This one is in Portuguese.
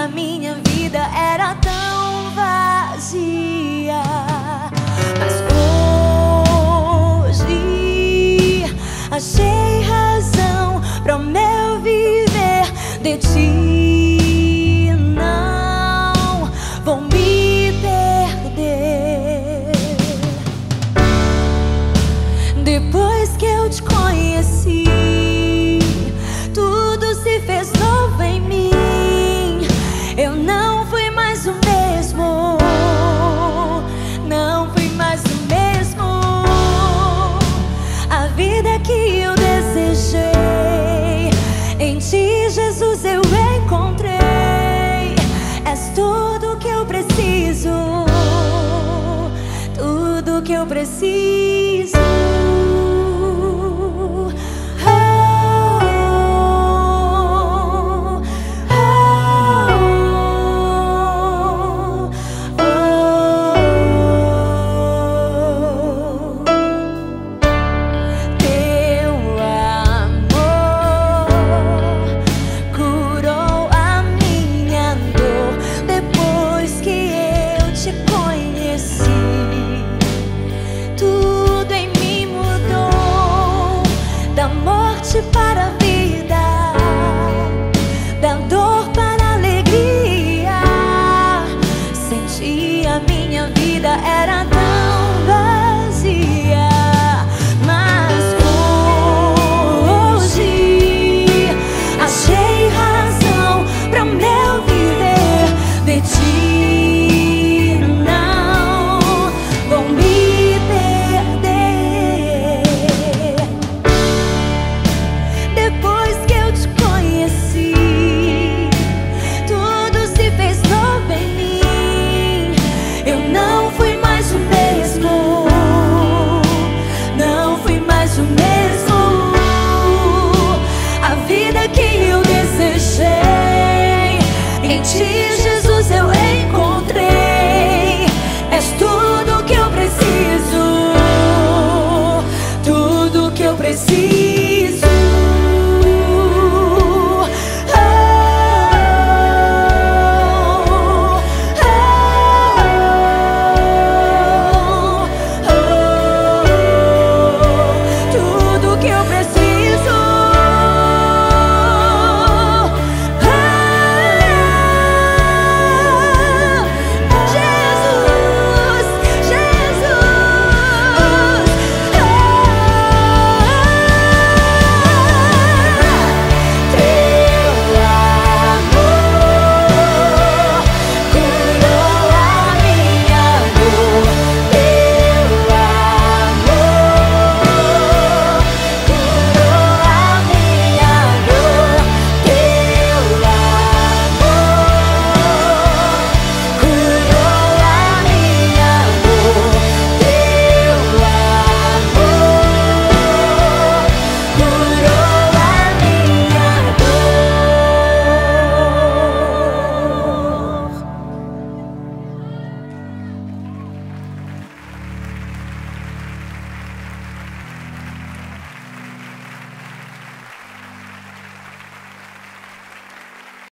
a minha vida era tão vazia. Mas hoje achei razão para o meu viver. De ti não vou me perder. Depois que eu te conheci, tudo se fez novo em mim. Eu não fui mais o mesmo, não fui mais o mesmo. A vida que eu desejei, em ti, Jesus, eu encontrei. És tudo que eu preciso, tudo que eu preciso. Para a vida.